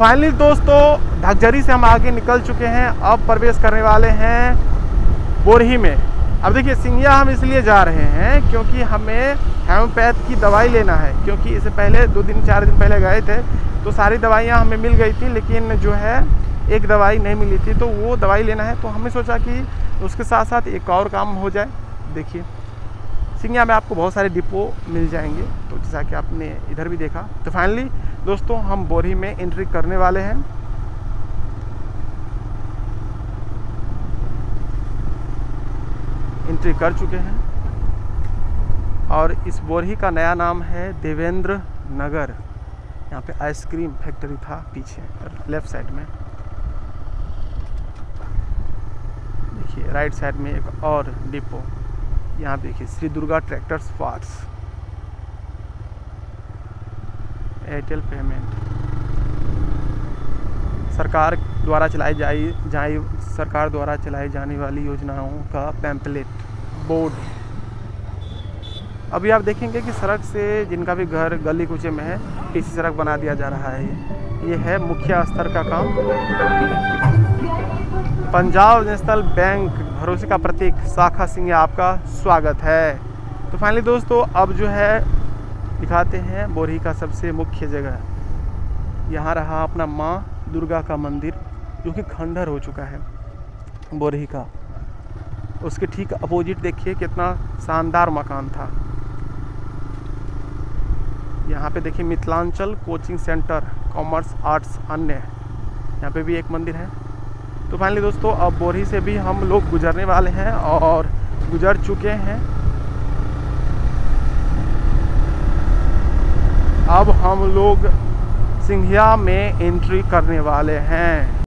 Finally दोस्तों ढकझरी से हम आगे निकल चुके हैं। अब प्रवेश करने वाले हैं बोरही में। अब देखिए सिंघिया हम इसलिए जा रहे हैं क्योंकि हमें हेमोपैथ की दवाई लेना है, क्योंकि इससे पहले 2-4 दिन पहले गए थे तो सारी दवाइयाँ हमें मिल गई थी, लेकिन जो है एक दवाई नहीं मिली थी, तो वो दवाई लेना है। तो हमने सोचा कि उसके साथ साथ एक और काम हो जाए। देखिए सिंघिया में आपको बहुत सारे डिपो मिल जाएंगे, तो जैसा कि आपने इधर भी देखा। तो फाइनली दोस्तों हम बोरही में एंट्री करने वाले हैं। एंट्री कर चुके हैं और इस बोरही का नया नाम है देवेंद्र नगर। यहाँ पे आइसक्रीम फैक्ट्री था पीछे लेफ्ट साइड में। देखिए राइट साइड में एक और डिपो। यहाँ देखिए Shri Durga tractors parts, Airtel payment, सरकार द्वारा चलाई जाने वाली योजनाओं का पैम्पलेट बोर्ड। अभी आप देखेंगे कि सड़क से जिनका भी घर गली कूचे में है, इसी सड़क बना दिया जा रहा है। ये है मुखिया स्तर का काम। पंजाब नेशनल बैंक, भरोसे का प्रतीक, शाखा सिंघिया, आपका स्वागत है। तो फाइनली दोस्तों अब जो है दिखाते हैं बोरही का सबसे मुख्य जगह। यहाँ रहा अपना माँ दुर्गा का मंदिर, जो कि खंडहर हो चुका है बोरही का। उसके ठीक अपोजिट देखिए कितना शानदार मकान था। यहाँ पे देखिए Mithilanchal coaching centre, commerce arts अन्य, यहाँ पे भी एक मंदिर है। तो फाइनली दोस्तों अब बोरही से भी हम लोग गुजरने वाले हैं और गुजर चुके हैं। अब हम लोग सिंघिया में एंट्री करने वाले हैं।